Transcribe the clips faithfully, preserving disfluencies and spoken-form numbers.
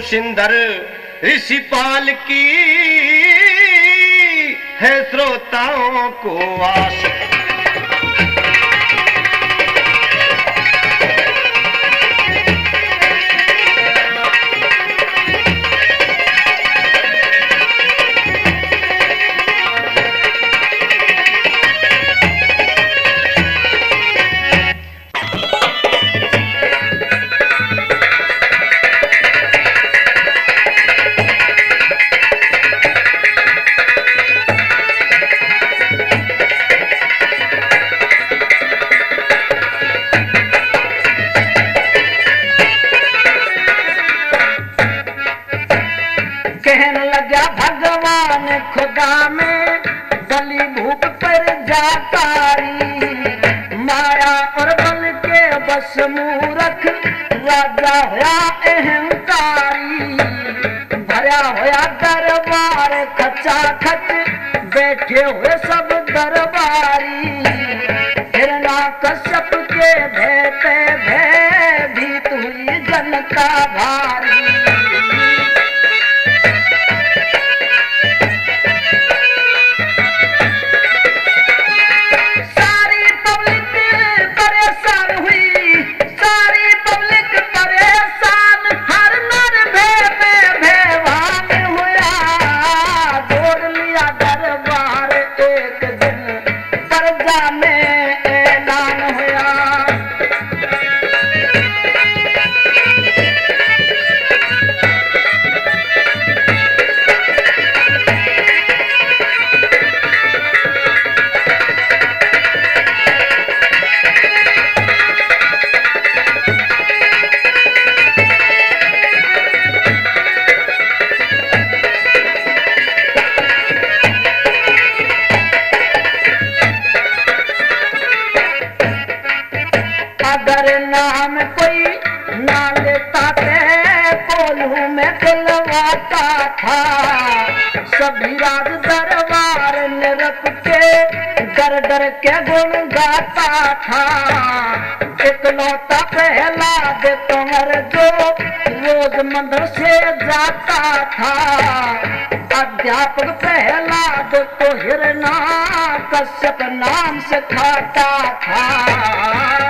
सिंदर ऋषिपाल की है श्रोताओं को आस। भगवान खुदा में बलि भूप पर जाकारी, माया और बल के बस मूरख राजा होया अहंकारी। भरा होया दरबार खचा खच बैठे हुए सब दरबारी, हिरण्यकश्यप के भय पे भयभीत हुई जनता भारी। अगर नाम कोई ना लेता थे कोल्हू में दिलवाता था, सभी राज दरबार निरप के डर डर के गुण गाता था। इकलौता प्रहलाद कुंवर जो रोज मंदिर से जाता था, अध्यापक प्रहलाद को हिरण्यकश्यप नाम सिखाता था।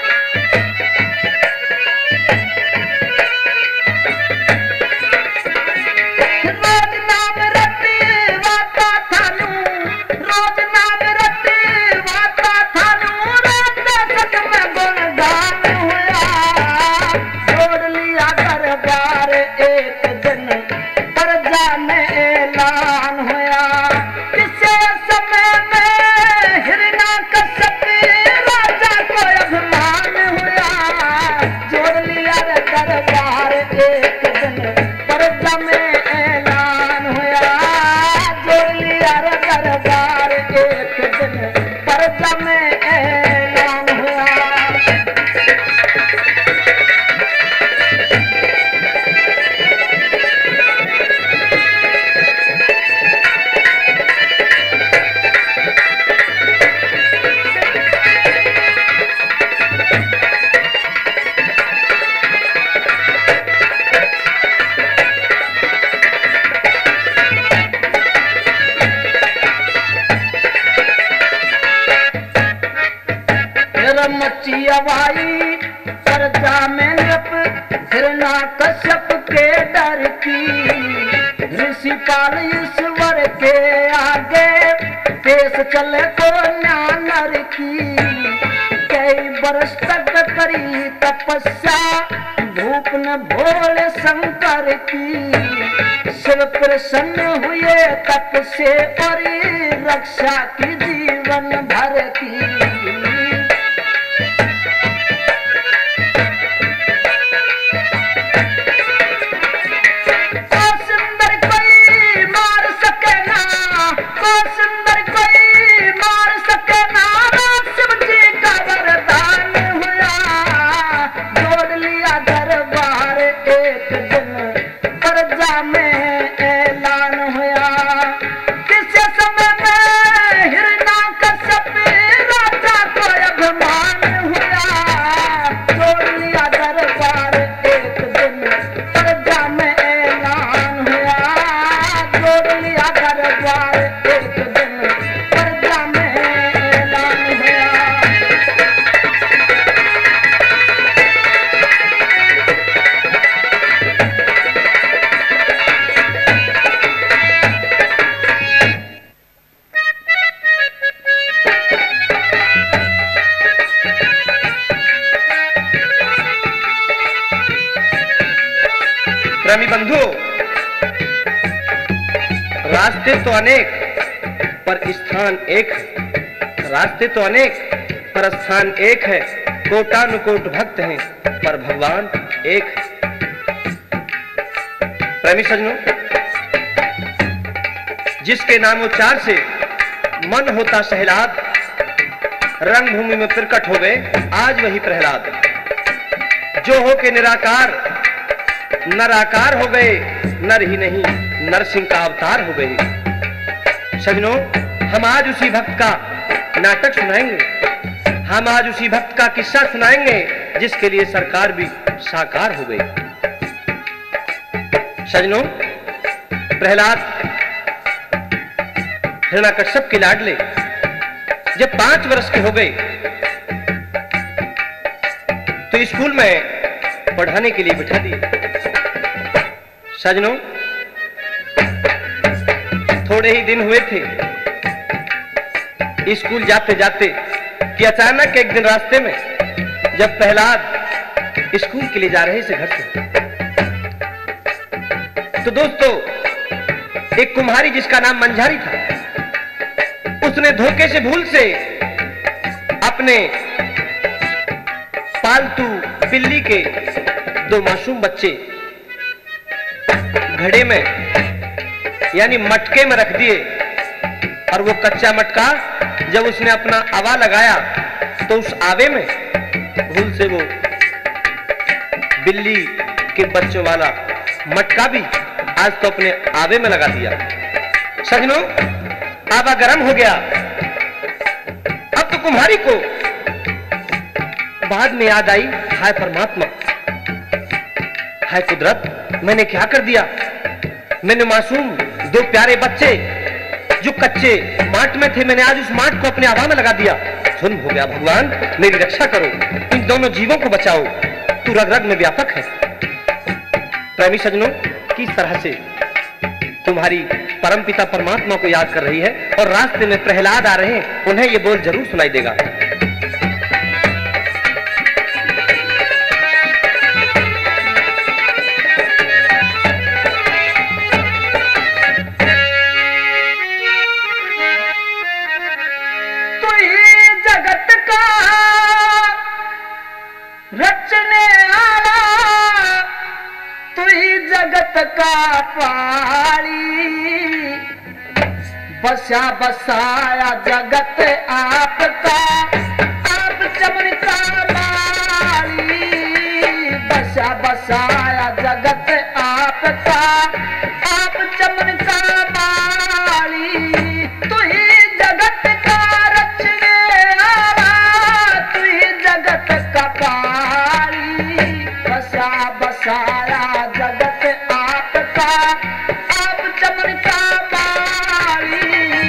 मची अवाई प्रजा में नृप हिरण्यकश्यप के डर की, ऋषिपाल ईश्वर के आगे पेश चले को नर की। कई बरस तक करी तपस्या भूप न भोले शंकर की, शिव प्रसन्न हुए तप से और रक्षा की जीवन भर की। हिरण्यकश्यप राजा रास्ते तो अनेक पर स्थान एक है। रास्ते तो अनेक पर स्थान एक है। कोटानुकोट भक्त हैं पर भगवान एक है। प्रेमी सज्जनों, जिसके नामोच्चार से मन होता सहलाद, रंगभूमि में प्रकट हो गए आज वही प्रहलाद। जो हो के निराकार नराकार हो गए, नर ही नहीं नरसिंह का अवतार हो गए। सज्जनों, हम आज उसी भक्त का नाटक सुनाएंगे। हम आज उसी भक्त का किस्सा सुनाएंगे जिसके लिए सरकार भी साकार हो गई। सज्जनों, प्रहलाद हिरण्याकश्यप के लाडले जब पांच वर्ष के हो गए तो स्कूल में पढ़ाने के लिए बिठा दिए। सज्जनों, थोड़े ही दिन हुए थे स्कूल जाते जाते कि अचानक एक दिन रास्ते में जब प्रहलाद स्कूल के लिए जा रहे थे घर से, तो दोस्तों एक कुम्हारी जिसका नाम मंझारी था, उसने धोखे से भूल से अपने पालतू बिल्ली के दो मासूम बच्चे घड़े में यानी मटके में रख दिए। और वो कच्चा मटका जब उसने अपना आवा लगाया तो उस आवे में भूल से वो बिल्ली के बच्चों वाला मटका भी आज तो अपने आवे में लगा दिया। सज्जनों, आवा गर्म हो गया। अब तो कुम्हारी को बाद में याद आई, हाय परमात्मा, हाय कुदरत, मैंने क्या कर दिया। मैंने मासूम दो प्यारे बच्चे जो कच्चे माट में थे, मैंने आज उस माट को अपने आवा में लगा दिया। जुल्म हो गया। भगवान मेरी रक्षा करो, इन दोनों जीवों को बचाओ, तू रग रग में व्यापक है। प्रेमी सज्जनों, किस तरह से तुम्हारी परमपिता परमात्मा को याद कर रही है और रास्ते में प्रहलाद आ रहे हैं, उन्हें ये बोल जरूर सुनाई देगा। का पाली बसा बसाया जगत आपका, आप चमनता माली। बसा बसाया जगत आपका, आप चमनता माली। तू ही जगत का रचने वाला, तू ही जगत का पाली। बसा बसाया जगत आपका, आप चमनता माली।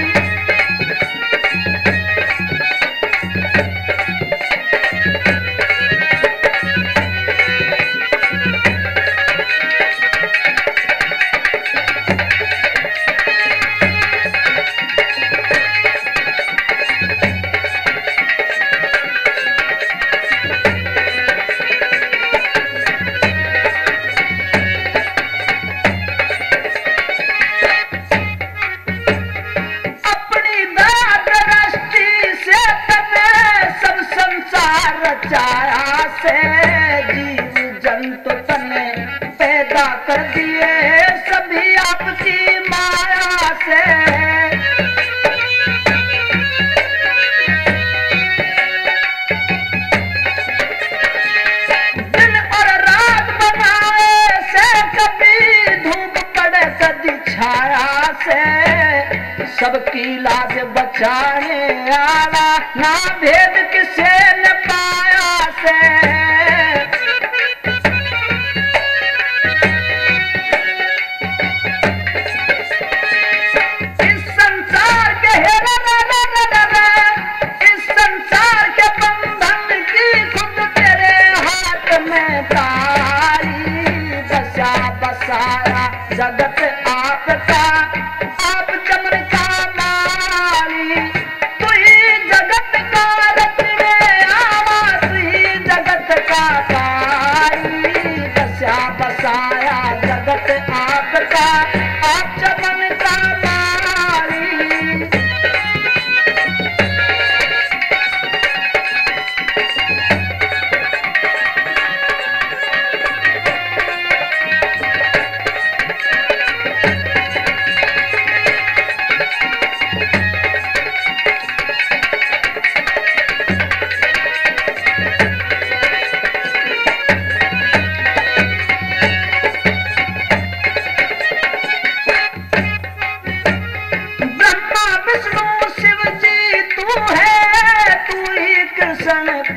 रचाया से जीव जंतु तने पैदा कर दिए, सभी आपकी माया से। दिन और रात बनाए से, कभी धूप पड़े कभी छाया से। सबकी लाज बचाने आला, ना भेद किसे न पाया से। इस संसार के हेरा इस संसार के बंधन की खुद तेरे हाथ में तारी। बसा बसाया जगत आपका, आप चमनता माली। तू ही जगत का रचने आवा, तू ही जगत का पारी। बसा बसाया जगत आपका, आप चमनता माली।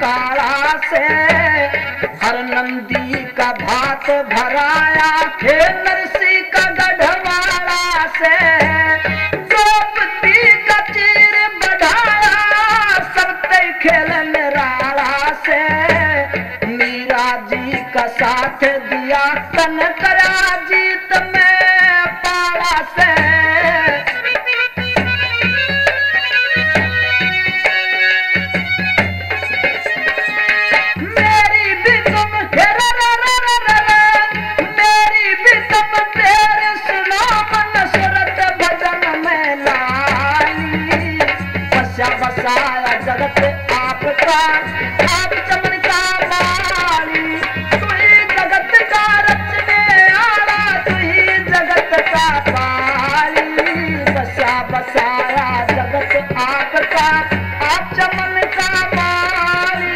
काला से, हर नंदी का भात भराया हे नरसी का गढ़वाला से, द्रौपदी का चीर बढ़ाया सब तय खेल निराला से, मीरा जी का साथ दिया तन करा जीत में पाला से। मेरी भी तुम मेरी भी तुम तेरे सुनो मन सुरत भजन में लाली, बसा बसाया जगत आपका आप चमन का माली, तू ही जगत का रचने आला, तू ही जगत का पाली, बसा बसाया जगत आपका आप चमन का माली।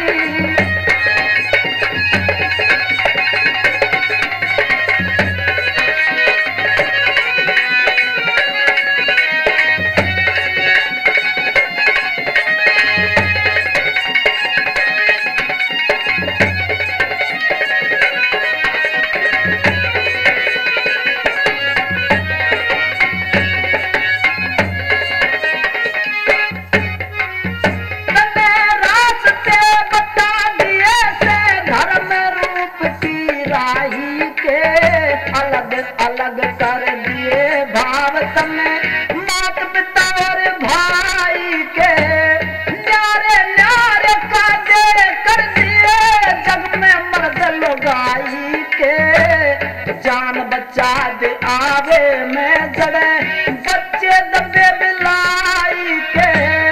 अलग अलग कर दिए भाव तने मात पिता और भाई के, न्यारे न्यारे काजे कर दिए जग में मर्द लोगाई के, जान बचा दे आवे में जड़े बच्चे दबे बिलाई के।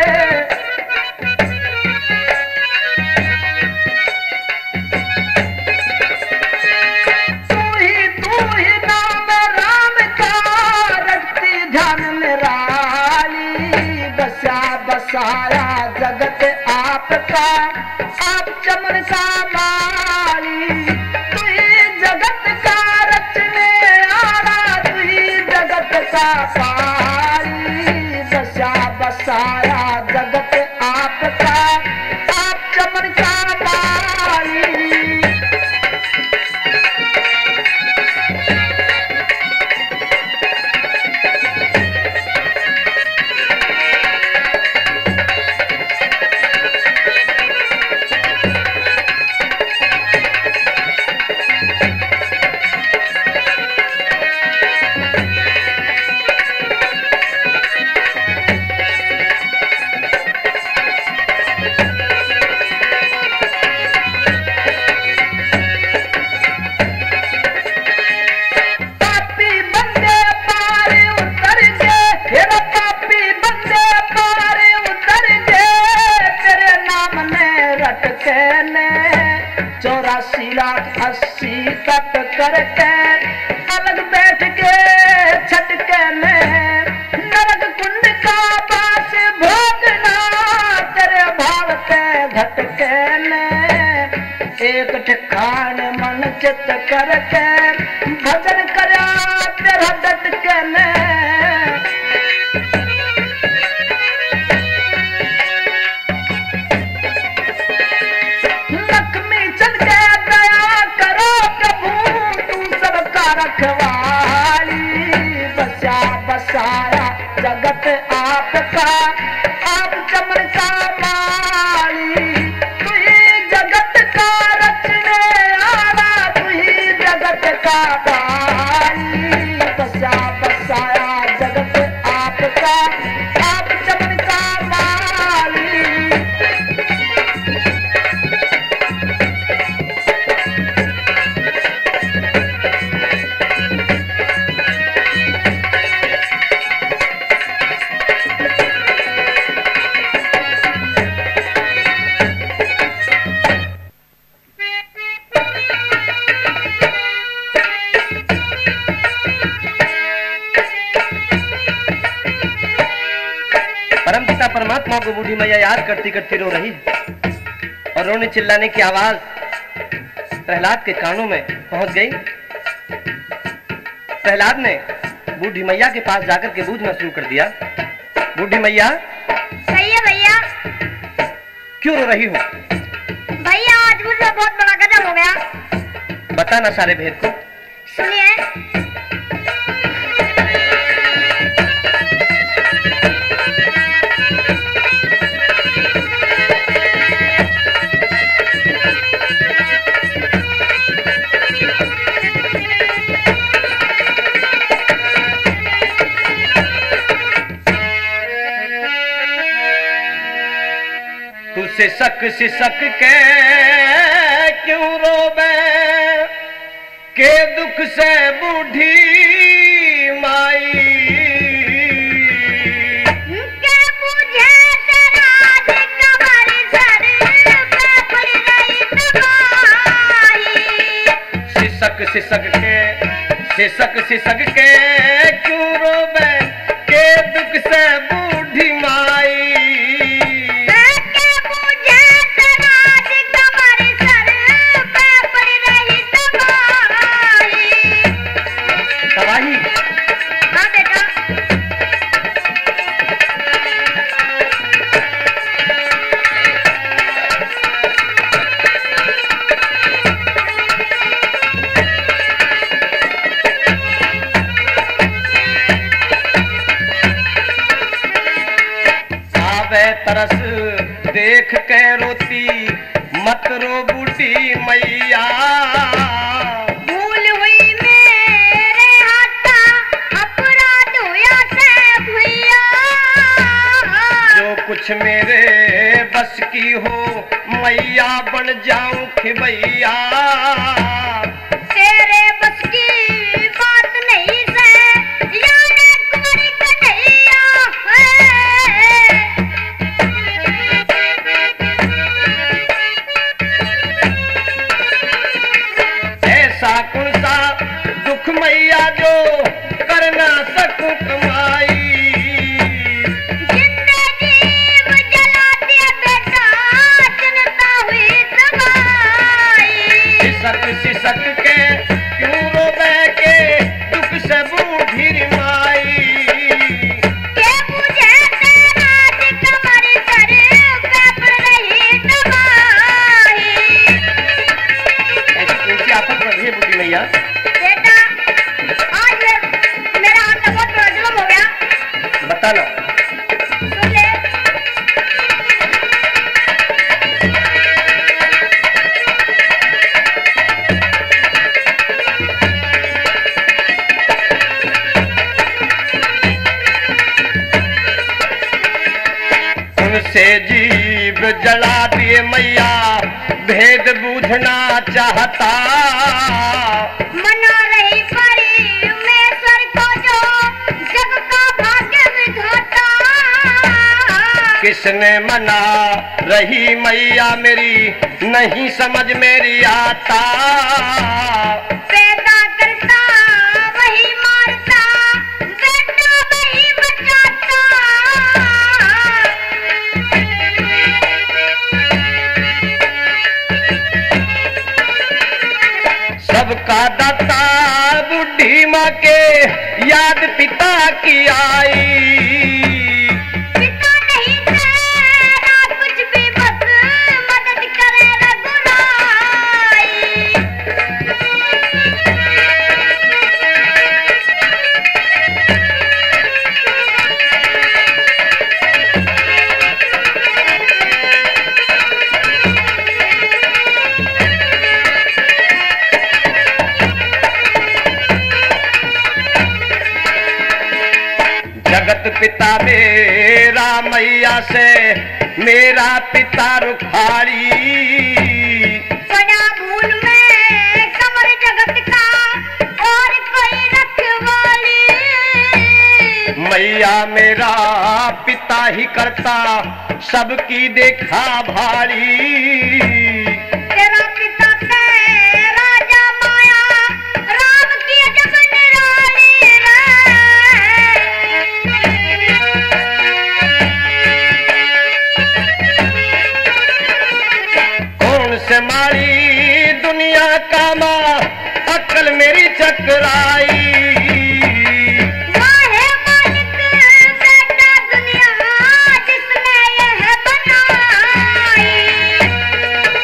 बसाया जगत आपका आप चमन का माली, तू ही जगत का रचने आला, तू ही जगत का पाली, बसा बसाया जगत आपका आप चमन का माली। चौरासी लाख अस्सी तक करके अलग बैठ के छटके में, नरक कुंड का बास भोगना तेरे भाव के घटके ने, एक ठिकान मन चित करके भजन करा तेरा डटके ने। रखवाली बसा बसाया जगत आपका आप चमन का माली, तू ही जगत का रचने आला, तू ही जगत का पाली, बसा बसाया जगत आपका आप चमन का माली। परमपिता परमात्मा को बूढ़ी मैया याद करती करती रो रही और रोने चिल्लाने की आवाज प्रहलाद के कानों में पहुंच गई। प्रहलाद ने बूढ़ी मैया के पास जाकर के बूझना शुरू कर दिया। बूढ़ी मैया, सही है भैया। क्यों रो रही हो? तो बहुत बड़ा गजब हो गया। बता ना सारे भेद को। सुनिए, सिसक सिसक के क्यों रोबे के दुख से बूढ़ी माई के मुझे तेरा कमर सर पे पड़ गई तबाही। सिसक सिसक के सिसक सिसक के क्यों रोबे के दुख से बूढ़ी माई तरस देख के रोती मत रो बूढ़ी मैया भूल हुई मेरे हाथा अपराध हुआ से भैया जो कुछ मेरे बस की हो मैया बन जाऊं खिबैया तेरे बस की बात नहीं से याने कुमारी कन्हैया ऐसा कौन सा दुख मैया जो कर ना सकूं कमाई जिंदगी में जला दिया बेटा चिंता हुई तबाही। सिसक सिसक के क्यों रोबे के दुख से बूढ़ी माई के मुझे तेरा कमर सर पे पड़ रही तबाही। ऐसी कौन सी आफत बढ़ी है बूढ़ी मैया बेटा आज मे- मेरा हाथ का बहुत बड़ा जुल्म हो गया। बता ना सुन ले, उनसे जीव जला दिए मैया भेद बूझना चाहता मना रही परमेश्वर को जो जग का भाग्य विधाता। किसने मना रही मैया मेरी नहीं समझ मेरी आता पैदा करता वही मारता बेटा वही बचाता। सबका दाता बूढ़ी माँ के याद पिता की आई पिता नहीं तेरा कुछ भी बस मदद करे रघुराई। जगत पिता मेरा मैया से मेरा पिता रुखारी बड़ा भूल में कमर जगत का और कोई रखवाली। मैया मेरा पिता ही करता सबकी देखा भारी तेरा पिता ते राजा माया राम की जब निराली कौन से मारी दुनिया का माँ अक्ल मेरी चकराई वाहे मालिक बेटा दुनिया जिसने यह बनाई।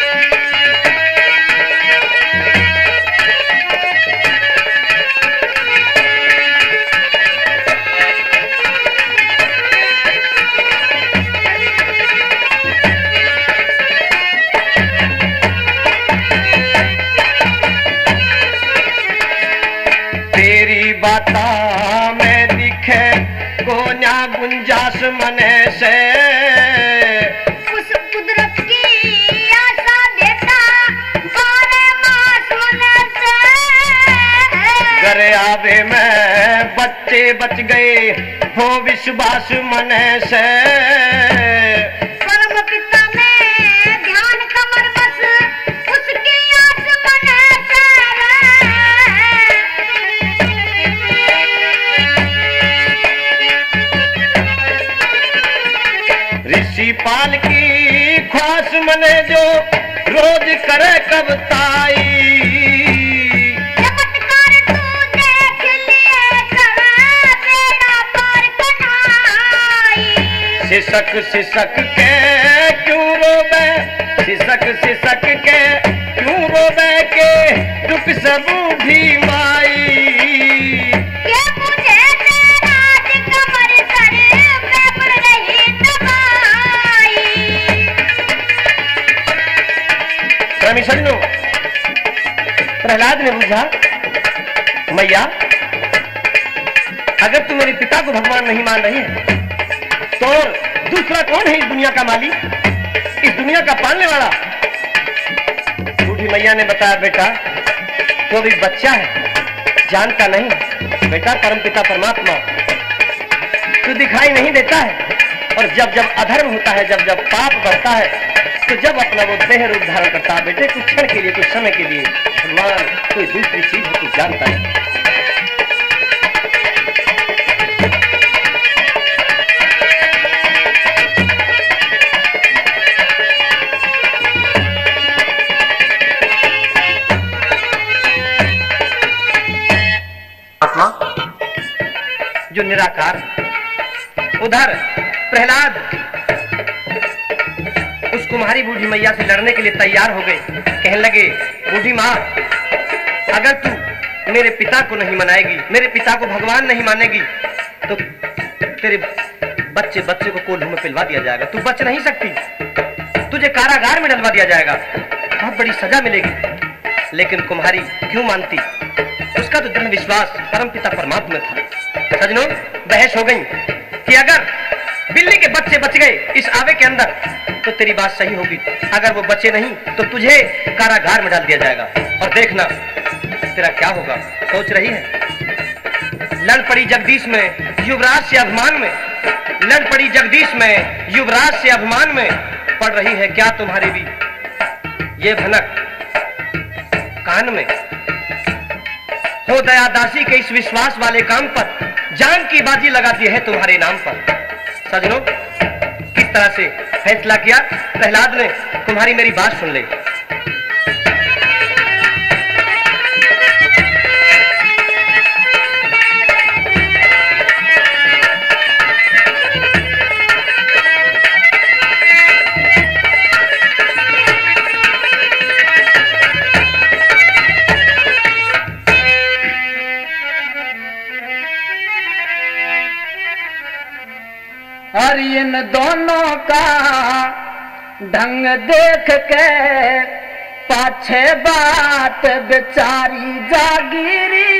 कोन्या गुंजास मने से उस कुदरत की आशा देता बारह मास मन से घरे आवे में बच्चे बच गए हो विश्वास मने से परम पिता में ध्यान कमर बस उसकी आस मन से ऋषि पाल की ख्वास मने जो रोज करे कविताई चमत्कार तू देख लिए कर बेड़ा पार कन्हाई सिसक सिसक के क्यों रोबे सिसक सिसक के क्यों रोबे के दुख सब भी माई ये मुझे तेरा कमर सर पे पर नहीं दबाई स्वामी सजनों, प्रहलाद ने पूछा, मैया अगर तू मेरे पिता को भगवान नहीं मान रही है तो और दूसरा कौन है इस दुनिया का मालिक, इस दुनिया का पालने वाला? बूढ़ी मैया ने बताया, बेटा तो अभी बच्चा है, जानता नहीं बेटा, परमपिता परमात्मा तू दिखाई नहीं देता है, और जब जब अधर्म होता है, जब जब पाप बढ़ता है, तो जब अपना वो देह रूप धारण करता है बेटे, कुछ क्षण के लिए, कुछ समय के लिए भगवान कोई दूसरी चीज है, तू जानता है। आत्मा जो निराकार, उधर प्रहलाद उस कुम्हारी बूढ़ी मैया से लड़ने के लिए तैयार हो गए। कहने लगे, बूढ़ी माँ अगर तू मेरे पिता को नहीं मनाएगी, मेरे पिता को भगवान नहीं मानेगी, तो तेरे बच्चे बच्चे को कोल्हू में पिलवा दिया जाएगा, तू बच नहीं सकती, तुझे कारागार में डलवा दिया जाएगा, बहुत बड़ी सजा मिलेगी। लेकिन कुम्हारी क्यों मानती? उसका तो दृढ़ विश्वास परमपिता परमात्मा था। सजनों, बहस हो गई कि अगर बिल्ली के बच्चे बच गए इस आवे के अंदर तो तेरी बात सही होगी, अगर वो बचे नहीं तो तुझे कारागार में डाल दिया जाएगा, और देखना तेरा क्या होगा। सोच रही है। लड़ पड़ी जगदीश में युवराज से अभिमान में, लड़ पड़ी जगदीश में युवराज से अभिमान में, पड़ रही है क्या तुम्हारी भी ये भनक कान में? हो दया दासी के इस विश्वास वाले काम पर जान की बाजी लगाती है तुम्हारे नाम पर। सजनों, किस तरह से फैसला किया प्रहलाद ने, तुम्हारी मेरी बात सुन ले। और इन दोनों का ढंग देख के पाछे बात बेचारी जागिरी,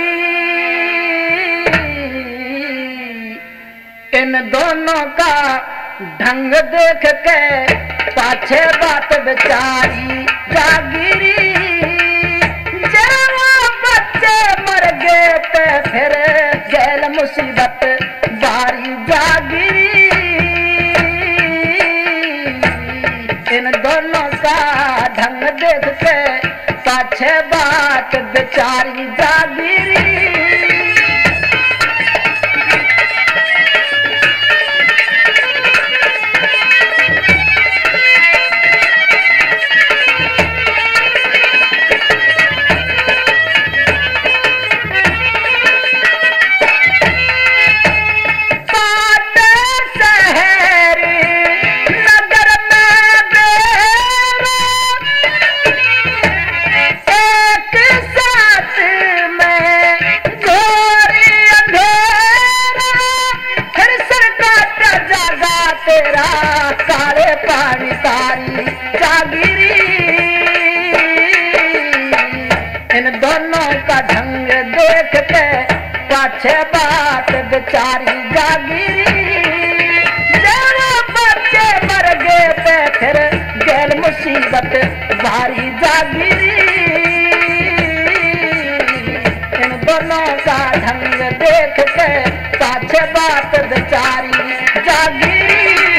इन दोनों का ढंग देख के पाछे बात बेचारी जागिरी। जब बच्चे मर गए ते फिर गैल मुसीबत बारी जागिरी। इन दोनों का ढंग देख के पाछे बात बेचारी जागिरी। तेरा काले पानी तारी जागिरी। इन दोनों का ढंग देख के पाछे बात बेचारी जागिरी। जब बच्चे मर गए थे फिर गैर मुसीबत भारी जागिरी। इन दोनों का ढंग देख के पाछे बात बेचारी जागिरी।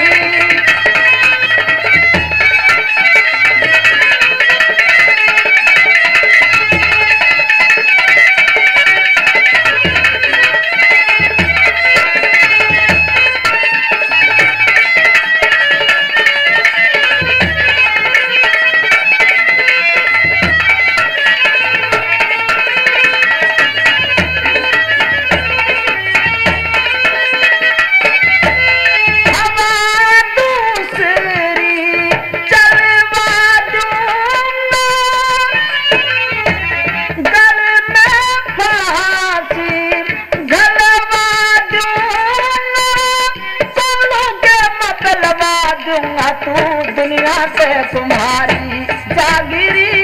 तू दुनिया से तुम्हारी जागिरी।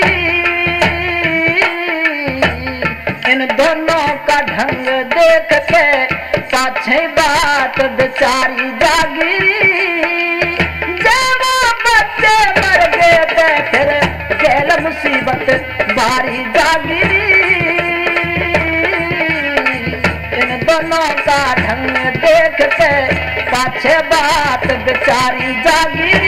इन दोनों का ढंग देख के पाछे बात बेचारी जागिरी। जब बच्चे मर गए थे फिर गैल मुसीबत भारी जागिरी। इन दोनों का ढंग देख के पाछे बात बेचारी जागिरी।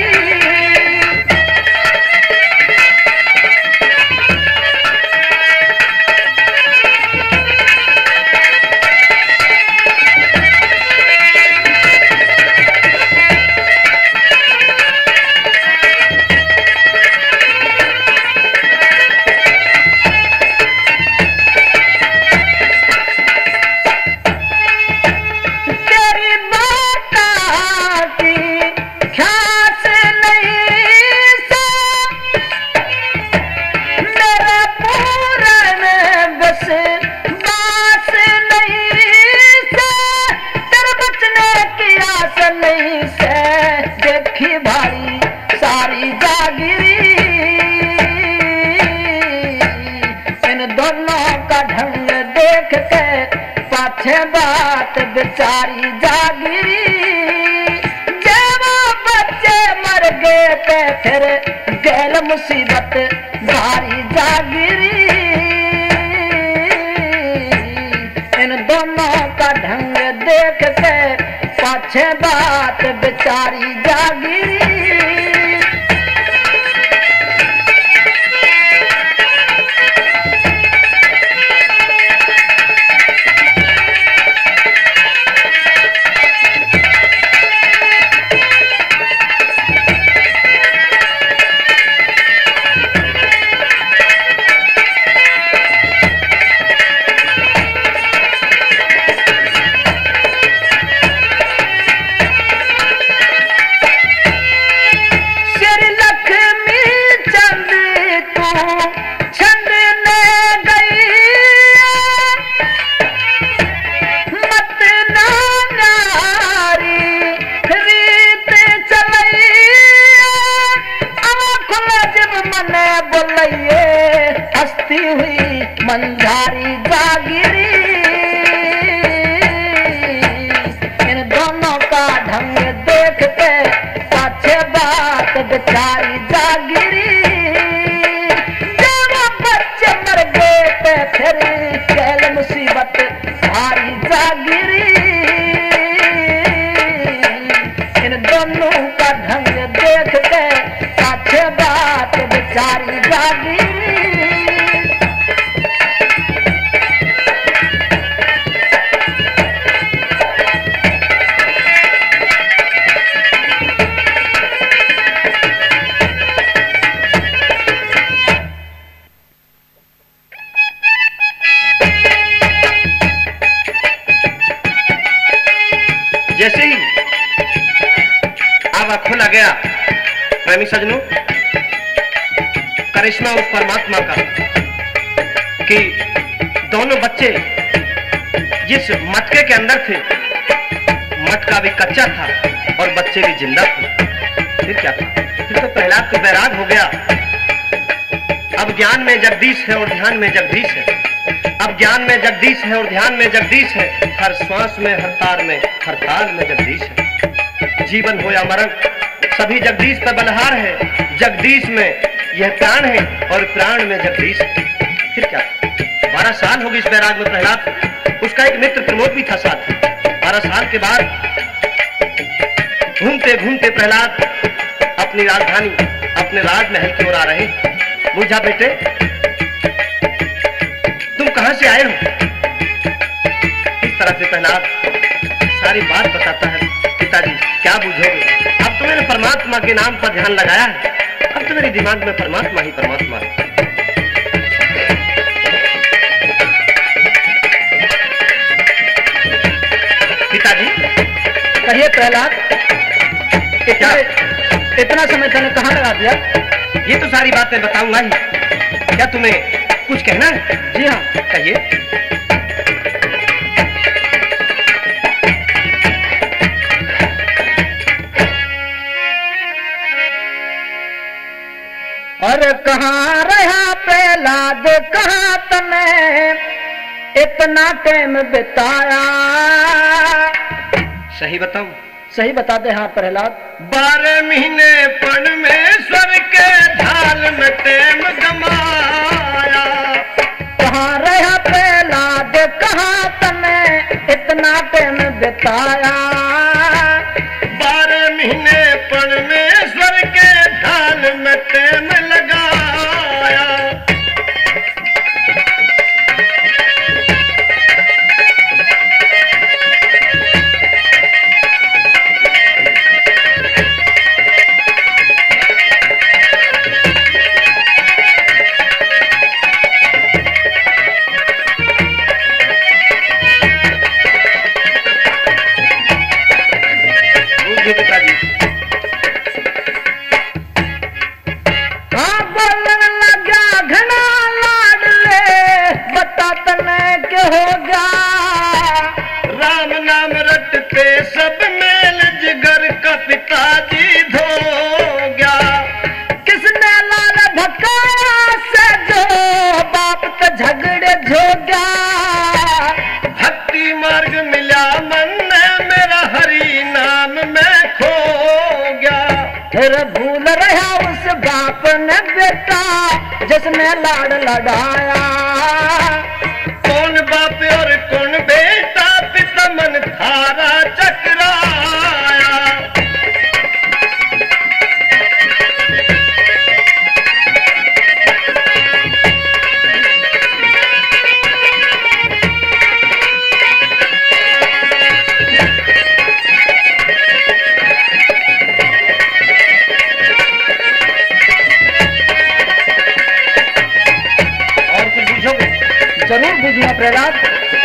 पाछे बात बेचारी जागिरी। जब बच्चे मर गए थे फिर गैल मुसीबत भारी जागिरी। इन दोनों का ढंग देख के पाछे बात बेचारी जागिरी। हस्ती हुई मंझारी जागिरी। इन दोनों का ढंग देख के पाछे बात बेचारी जागिरी। जब बच्चे मर गए थे फिर गैल मुसीबत भारी जागिरी। इन दोनों का ढंग देख के पाछे बात बेचारी जागिरी। जैसे ही आवा खुला गया प्रेमी सजनों, करिश्मा उस परमात्मा का कि दोनों बच्चे जिस मटके के अंदर थे, मटका भी कच्चा था और बच्चे भी जिंदा थे। फिर क्या था? फिर तो प्रहलाद तो बैराग हो गया। अब ज्ञान में जगदीश है और ध्यान में जगदीश है। अब ज्ञान में जगदीश है और ध्यान में जगदीश है, हर श्वास में, हर तार में, हर ताल में जगदीश है। जीवन हो या मरण सभी जगदीश पर बलहार है। जगदीश में यह प्राण है और प्राण में जगदीश है। फिर क्या, बारह साल हो गए इस बैराग में प्रहलाद। उसका एक मित्र प्रमोद भी था साथ। बारह साल के बाद घूमते घूमते प्रहलाद अपनी राजधानी, अपने राजमहल की ओर आ रहे। पूछा, बेटे तुम कहां से आए हो? इस तरह से प्रहलाद सारी बात बताता है। पिताजी क्या बुझोगे, अब तो मैंने परमात्मा के नाम पर ध्यान लगाया है, अब तो मेरे दिमाग में परमात्मा ही परमात्मा है। पिताजी कहिए प्रहलाद, क्या इतना समय तूने कहाँ लगा दिया? ये तो सारी बात मैं बताऊंगा ही, क्या तुम्हें कुछ कहना है? जी हाँ कहिए। और कहाँ रहा प्रहलाद, कहाँ तने इतना टाइम बिताया? सही बताऊं? सही बता दे। हाँ प्रहलाद। बारह महीने परमेश्वर के ढाल में टेम गमाया। कहाँ रहा प्रहलाद, कहाँ तने इतना टाइम बिताया? बारह महीने परमेश्वर के ढाल में टेम लगाया। सब मेल जिगर का पिताजी धो गया। किसने लाल भकाया से जो बाप तो झगड़े झो गया। भक्ति मार्ग मिला मन में मेरा हरि नाम में खो गया। फिर भूल रहा उस बाप ने बेटा जिसने लाड़ लड़ाया। कौन बाप और कौन बेटा पिता मन थारा चकराया। और कुछ पूछोगे? जरूर बुझूंगा प्रहलाद।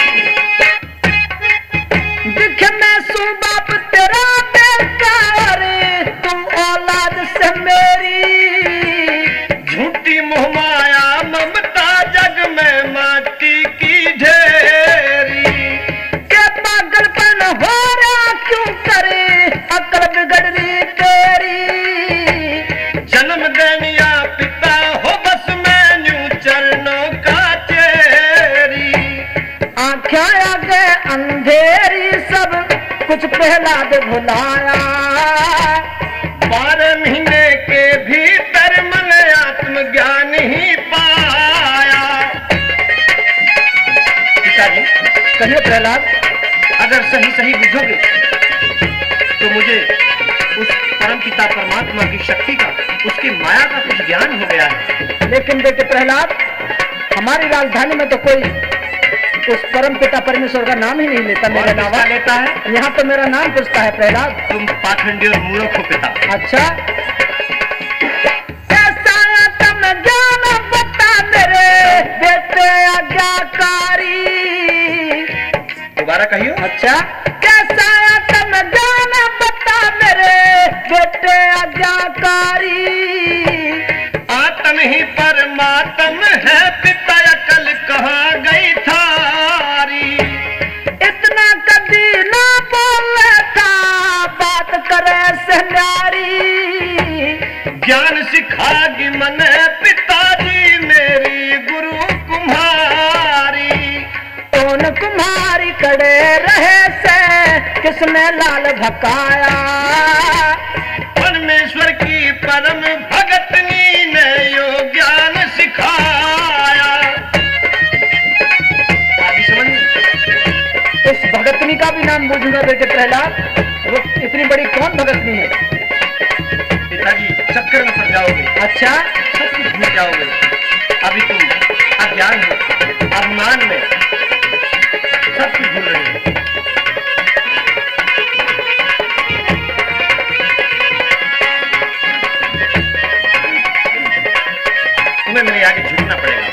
दिख मैं सू बाप तेरा बेकार, तुम औलाद से मेरी। झूठी मोह माया ममता जग में माटी की ढेरी। के पागलपन हो रहा क्यों करे अकल बिगड़ रही तेरी। जन्म देनिया पिता हो बस मैं न्यू चरणों का चेरी। आँखें आगे अंधेरी सब कुछ प्रहलाद भुलाया। बारह महीने के भीतर मन आत्मज्ञान ही पाया। पिताजी कहिए प्रहलाद। अगर सही सही बुझोगे तो मुझे उस परम पिता परमात्मा की शक्ति का, उसकी माया का कुछ ज्ञान हो गया है। लेकिन बेटे प्रहलाद, हमारी राजधानी में तो कोई उस परम पिता परमेश्वर का नाम ही नहीं लेता। मेरा नाम लेता है, यहाँ तो मेरा नाम पूछता है प्रहलाद। तुम पाखंडी और मूर्ख हो पिता। अच्छा, ऐसा तुम ज्ञान बता मेरे बेटे आज्ञाकारी। दोबारा कहियो। अच्छा, कैसा तुम ज्ञान बता मेरे बेटे आज्ञाकारी। आत्म ही परमात्म है पिता, अकल कहाँ गई थारी। इतना कभी ना बोले था बात करे से नारी। ज्ञान सिखागी मन पिताजी मेरी गुरु कुम्हारी। बिगड़े रहे से किसने लाल भकाया। परमेश्वर की परम भगतनी ने यो ज्ञान सिखाया। आगे समझ। इस भगतनी का भी नाम बूझूंगा बेटे प्रहलाद, वो इतनी बड़ी कौन भगतनी है? पिताजी चक्कर में फंस जाओगे। अच्छा, सब कुछ भूल जाओगे। अभी तुम अज्ञान हो, अभिमान में सब कुछ भूल रहे हो। तुम्हें मेरे आगे झुकना पड़ेगा।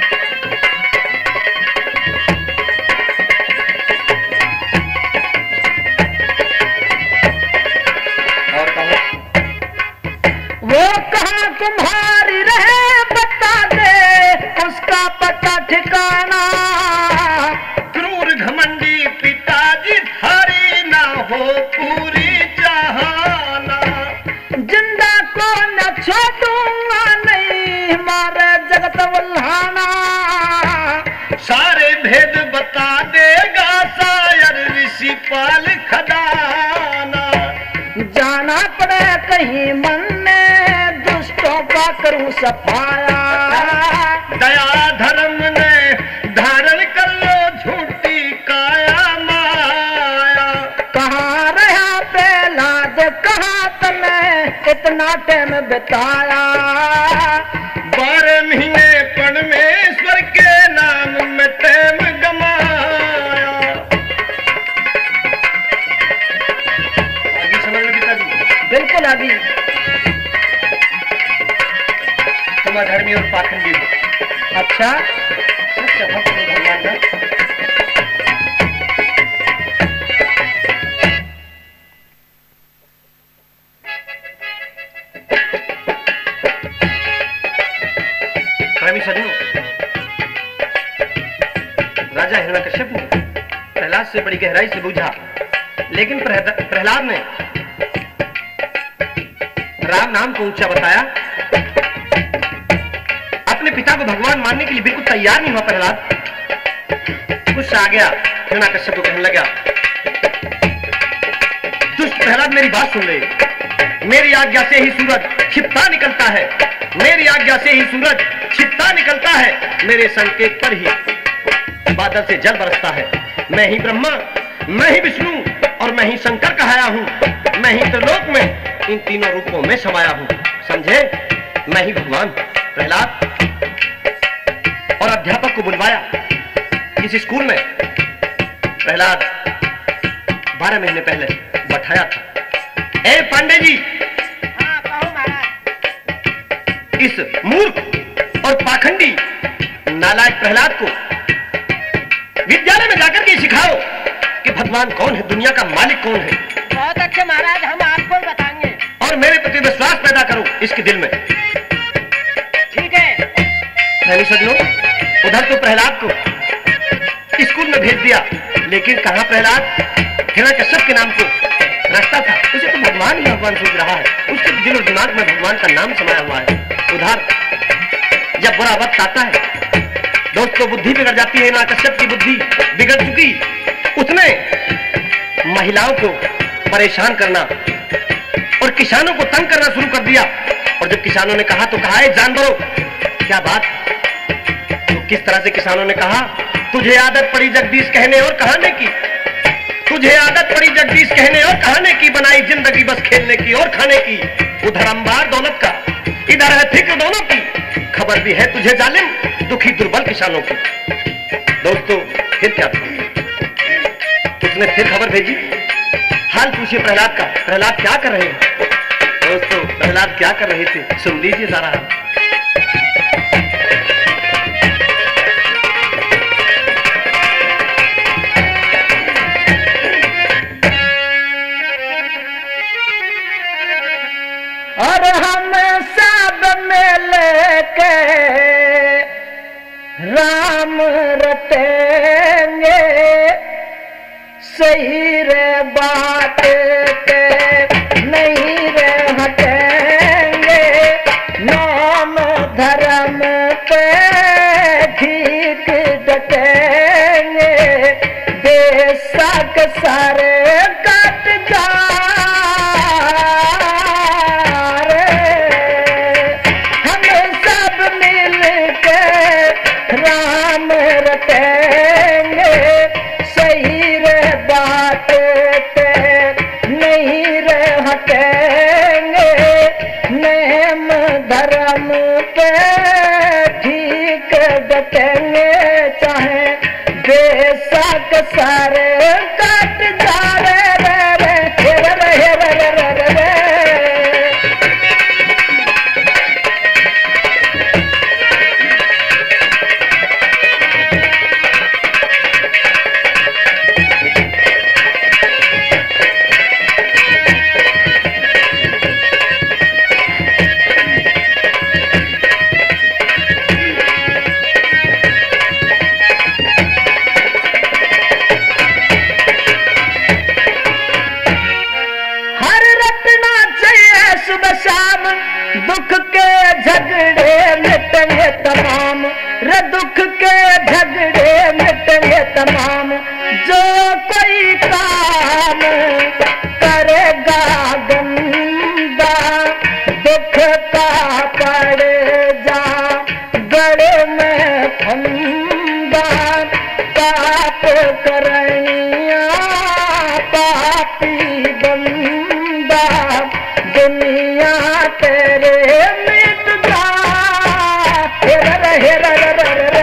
और कहो। वो कहाँ तुम्हारी रहे बता दे उसका पता ठिकाना। क्रूर घमंडी पिताजी थारी ना हो पूरी जहाना। जिंदा को न छोड़ूंगा नहीं मारे जगत वल्हाना। सारे भेद बता देगा शायर ऋषि पाल खदाना। जाना पड़े कहीं मन में दुष्टों का करूं सफाया। दया धर्म ने धारण कर लो झूठी काया माया। कहाँ रहा प्रहलाद कहाँ तने इतना टाइम बिताया। बारह महीने परमेश्वर के नाम में टाइम गमाया। आगे समझ में पिताजी। बिल्कुल आदि। तुम अधर्मी और पाखंडी हो। अच्छा, सच्चा भक्त हो भगवान का। प्रेमी सज्जनों, राजा हिरण्यकश्यप ने प्रहलाद से बड़ी गहराई से बूझा, लेकिन प्रहद- प्रहलाद ने राम नाम को ऊंचा बताया। अपने पिता को भगवान मानने के लिए बिल्कुल तैयार नहीं हुआ प्रहलाद। गुस्सा आ गया, हिरण्यकश्यप को कहने लगा, दुष्ट प्रहलाद मेरी बात सुन ले। मेरी आज्ञा से ही सूरज छिपता निकलता है। मेरी आज्ञा से ही सूरज छिपता निकलता है। मेरे संकेत पर ही बादल से जल बरसता है। मैं ही ब्रह्मा, मैं ही विष्णु और मैं ही शंकर कहाया हूं। मैं ही त्रिलोक में इन तीनों रूपों में समाया हूं। समझे? मैं ही भगवान। प्रहलाद और अध्यापक को बुलवाया इस स्कूल में। प्रहलाद बारह महीने पहले बैठाया था। ए पांडे जी, हाँ कहो महाराज। इस मूर्ख और पाखंडी नालायक प्रहलाद को विद्यालय में जाकर के सिखाओ कि भगवान कौन है, दुनिया का मालिक कौन है। बहुत अच्छे महाराज, हम आपको बताएंगे। और मेरे प्रति विश्वास पैदा करो इसके दिल में। ठीक है। प्रेमी सज्जनों, उधर तो प्रहलाद को स्कूल में भेज दिया, लेकिन कहां प्रहलाद हिरण्यकश्यप के नाम को रखता था। उसे तो भगवान ही भगवान सोच रहा है। उसके दिल और दिमाग में भगवान का नाम समाया हुआ है। उधर जब बुरा वक्त आता है, दोस्तों बुद्धि बिगड़ जाती है। हिरण्यकश्यप की बुद्धि बिगड़ चुकी। उसने महिलाओं को परेशान करना और किसानों को तंग करना शुरू कर दिया। और जब किसानों ने कहा तो कहा, जानवरों क्या बात? तो किस तरह से किसानों ने कहा, तुझे आदत पड़ी जगदीश कहने और कहाने की। तुझे आदत पड़ी जगदीश कहने और कहाने की। बनाई जिंदगी बस खेलने की और खाने की। उधर अंबार दौलत का, इधर है फिक्र दोनों की। खबर भी है तुझे जालिम दुखी दुर्बल किसानों की। दोस्तों फिर क्या था? उसने फिर खबर भेजी। हाल पूछिए प्रहलाद का, प्रहलाद क्या कर रहे हैं? दोस्तों प्रहलाद क्या कर रहे थे सुन लीजिए जरा। और हम सब मिल के राम रटेंगे। सही रे बात के नहीं रे हटेंगे। नाम धर्म पे ठीक डटेंगे। देश सारे कट जावे रे रे हे रे हे रे रे रे रे। सुबह शाम दुख के झगड़े मिटेंगे तमाम रे, दुख के झगड़े मिटेंगे तमाम। जो कोई काम करेगा गंदा दुख का पड़ जा गड़े में फंदा। पाप करनिया पापी बंदा दुनिया तेरे मिट जा हे रे हे रे रे रे।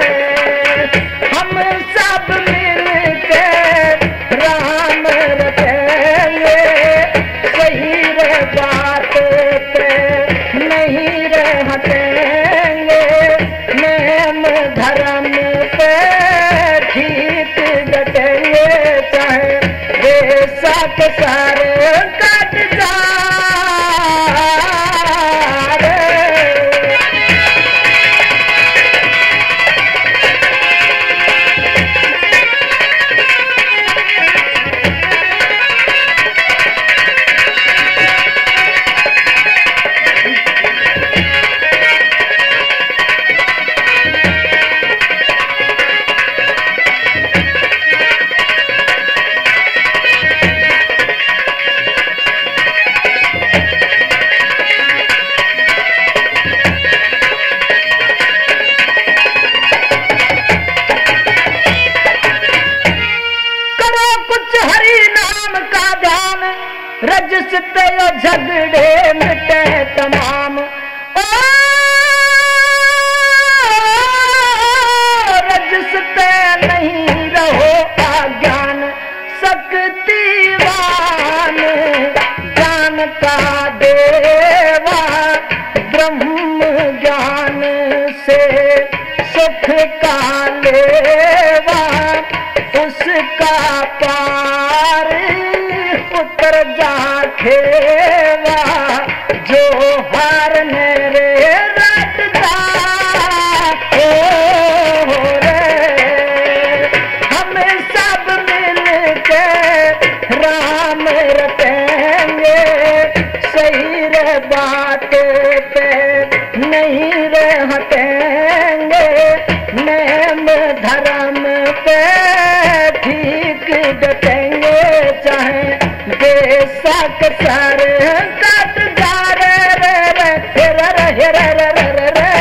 हम सब मिल के राम रखेंगे सही रे बात पे नहीं रे हटेंगे। नेम धर्म पे ठीक डटेंगे चाहे बेशक सारे कट जा। रजसते झगड़े मिटे तमाम। ओ रजसते नहीं रहो अज्ञान शक्तिवान ज्ञान का देवा ब्रह्म ज्ञान से सुख का लेवा उसका पार उतर जा खेवा जो हारने रे रटता हो रे। हम सब मिल के राम रटेंगे सही रे बात पे नहीं रे हटेंगे। नेम धर्म पे ठीक डटेंगे चाहे बेशक सर कट जा रे रे रे हे रे रे रे रे रे रे।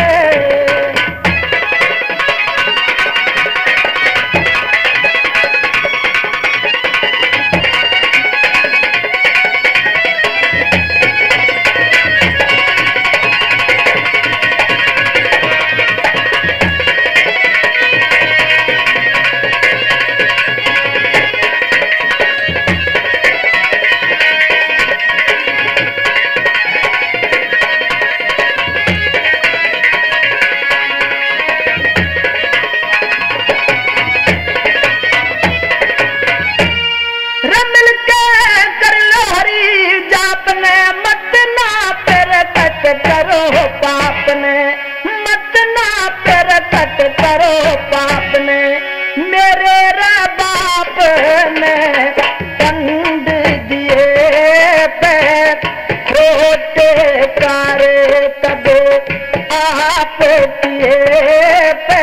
करो पाप ने मत ना प्रकट करो पाप ने मेरे रे बाप ने दंड दिए पे खोटे कार्य तब आप किए पे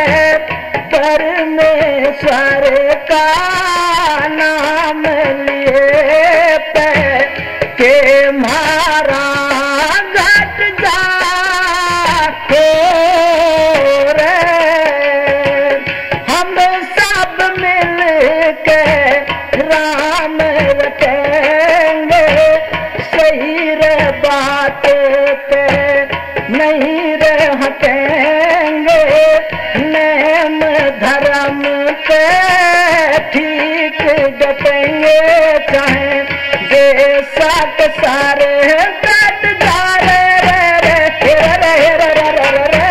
परमेश्वर का नाम लिए पे के मारा घट जा के बेशक सारे कट जा रे रे रे रे रे रे रे रे रे।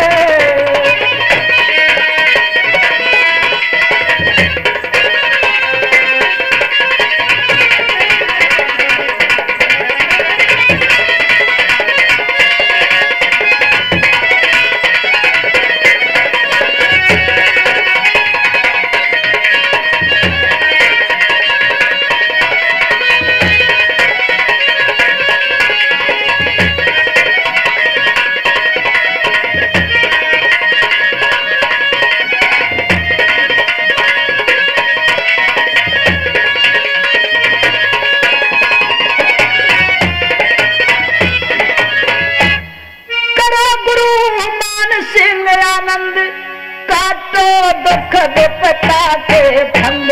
दुख विपता के फल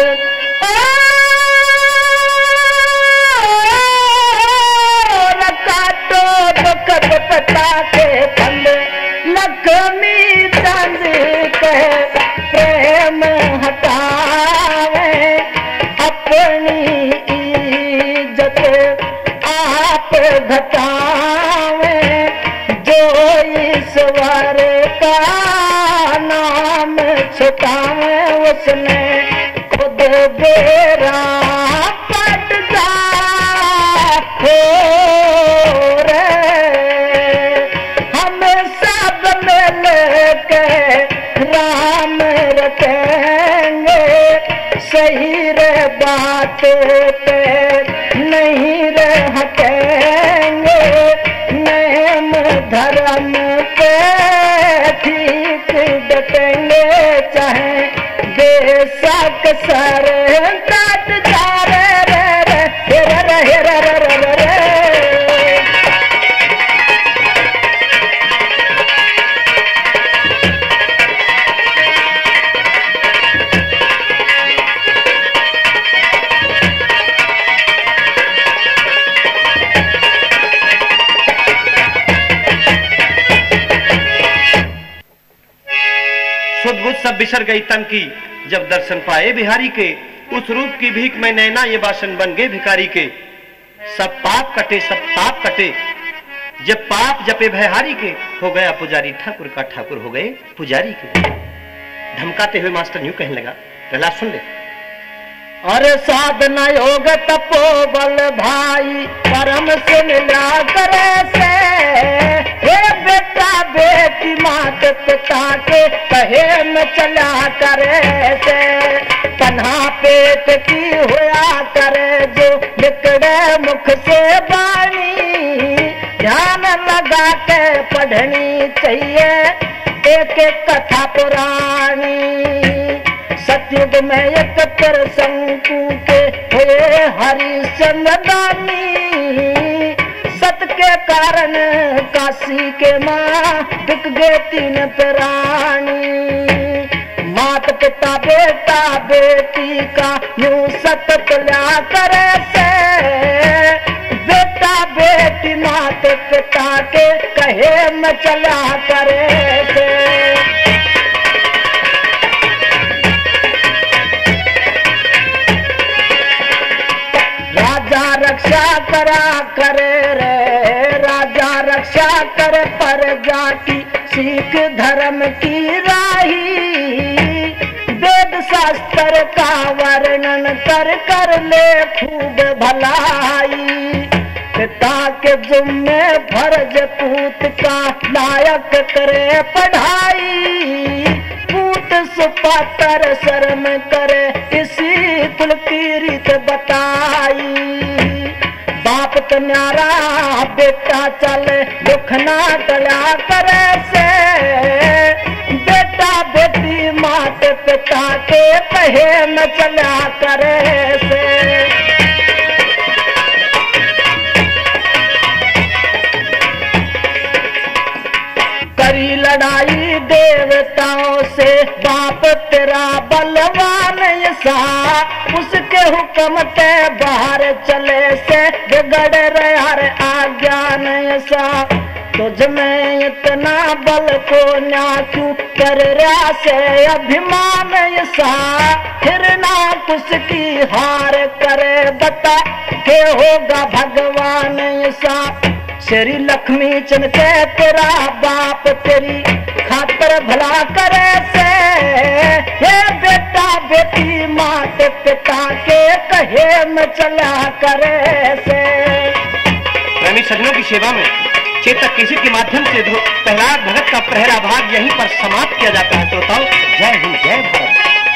काटो दुख विपता के फल लक्ष्मी चंद के प्रेम हटावे अपनी इज्जत आप घटावे जो ईश्वर का नाम छुटावे उसने खुद बेरा पट जा हो रे। हम सब मिल के राम रखेंगे सही रे बात पे नहीं रे हटेंगे नेम धर्म पे ठीक डटेंगे चाहे बेशक सर काट जा रे रे रे रे रे रे रे रे रे। सुध सब बिसर गई तन की जब दर्शन पाए बिहारी के उस रूप की भीख में नैना ये बासन बन गए भिखारी के। सब पाप कटे सब पाप कटे जब पाप जपे भयहारी के हो गया पुजारी ठाकुर का ठाकुर हो गए पुजारी के। धमकाते हुए मास्टर यूं कहने लगा, पहला सुन ले। अरे साधना योग तपोबल भाई परम से मिला करे से हे बेटा बेटी मात पिता के कहे में चला करे से तन्हा पेट की होया करे जो निकले मुख से बाणी ध्यान लगा के पढ़नी चाहिए एक एक कथा पुरानी। सतयुग में एक प्रसंग के हुए हरिश्चंद्र दानी सत के कारण काशी के माँ बिक गए तीन प्राणी। माता पिता बेटा बेटी का यूं सत तुल्या करे से बेटा बेटी माता पिता के कहे में चला करे से। राजा रक्षा करा करे रे राजा रक्षा करे पर जाति सीख धर्म की राही वेद शास्त्र का वर्णन कर कर ले खूब भलाई। पिता के जुम्मे फर्ज पूत का लायक करे पढ़ाई पूत सुपातर शर्म करे इसी कुल की रीत बताई। बाप तो न्यारा बेटा चले दुख ना टला करे से बेटा बेटी माता पिता के कहे में चला करे से। करी लड़ाई देवताओं से बाप तेरा बलवान सा उसके हुक्म के बाहर चले से बिगड़ रहा अज्ञान सा। तुझ में इतना बल को ना क्यों कर रहा से अभिमान सा, फिर ना उसकी हार करे बता के होगा भगवान सा। श्री लक्ष्मी चंद के तेरा बाप तेरी खातर भला करे से, ये बेटा बेटी मात पिता के कहे में चला करे से। प्रेमी सज्जनों की सेवा में चेतक केसरी के माध्यम से प्रहलाद भगत का पहला भाग यहीं पर समाप्त किया जाता है। श्रोताओं, जय हिंद, जय भारत।